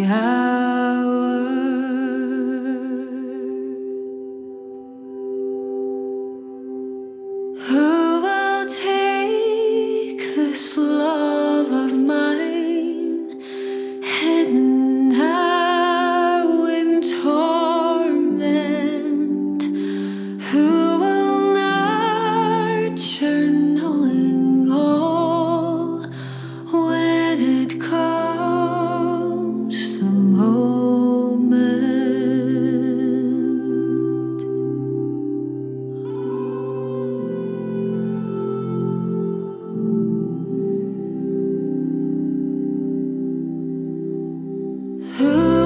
hour. Who will take this love of mine, hidden now in torment? Who will nurture knowing all when it comes the moment? Who